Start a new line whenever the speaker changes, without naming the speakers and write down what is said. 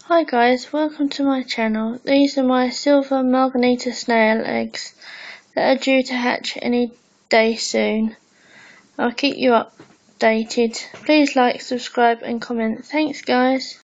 Hi guys, welcome to my channel. These are my silver Margi snail eggs that are due to hatch any day soon. I'll keep you updated. Please like, subscribe and comment. Thanks guys.